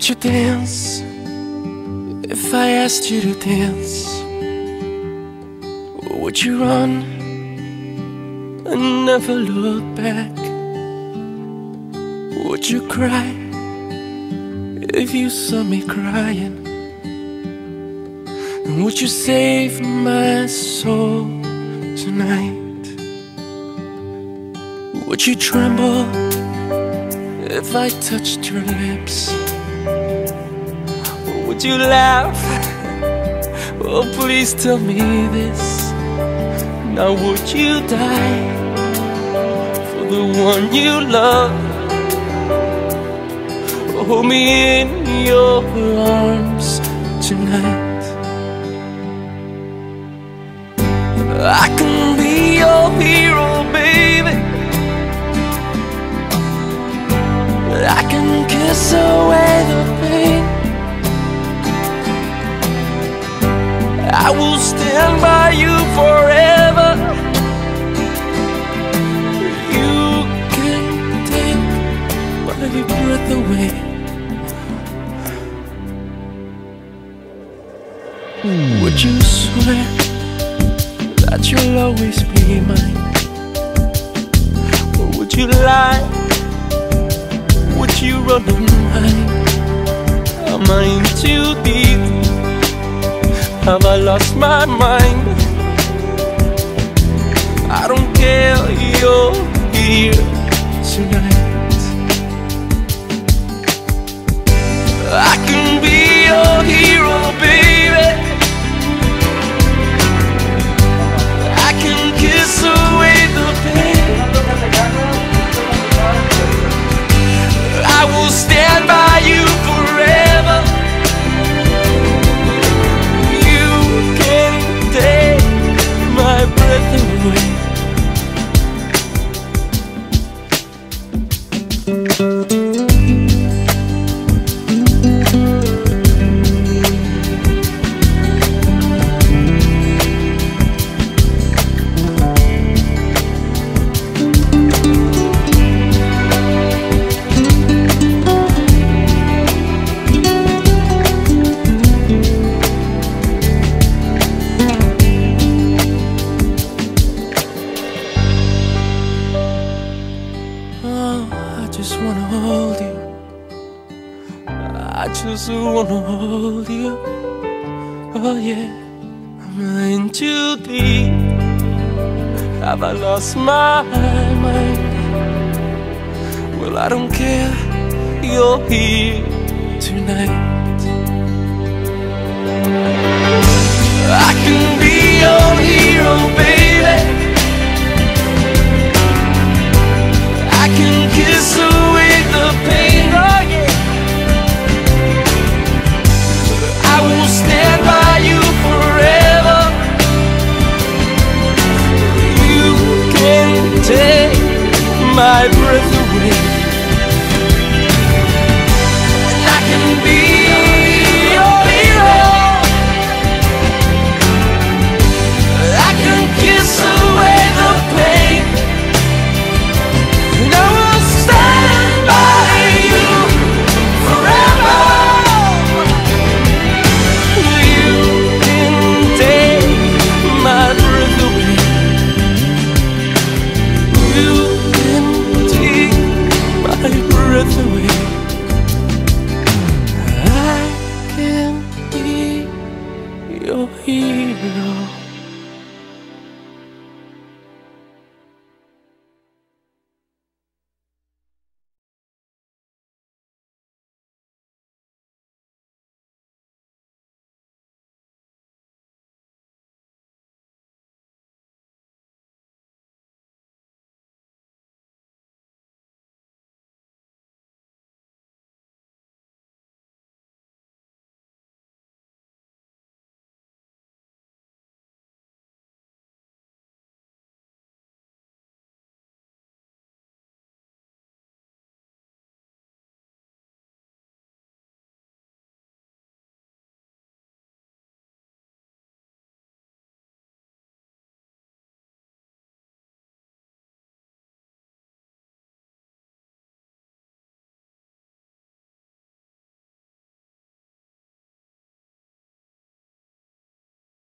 Would you dance if I asked you to dance? Or would you run and never look back? Would you cry if you saw me crying? And would you save my soul tonight? Would you tremble if I touched your lips? Or would you laugh? Oh, please tell me this. Now would you die for the one you love? Hold me in your arms tonight. I can be your hero, baby. I can kiss away the pain. I will stand by you forever. You can take my breath away. Would you swear that you'll always be mine? Or would you lie? Would you run and hide? Am I in too deep? Have I lost my mind? I don't care, you're here tonight. I can be your hero, baby. I can kiss away the pain. I will stand by you forever. You can take my breath away. I just wanna hold you. I just wanna hold you. Oh yeah, I'm in too deep. Have I lost my mind? Well, I don't care, you're here tonight. I can be your hero, baby. I can kiss away the pain, oh yeah. I will stand by you forever. You can take my breath away. And I can be your hero. I can kiss away the pain. And I will stand by you forever. You can take my breath away. You can take my breath away. I can be your hero.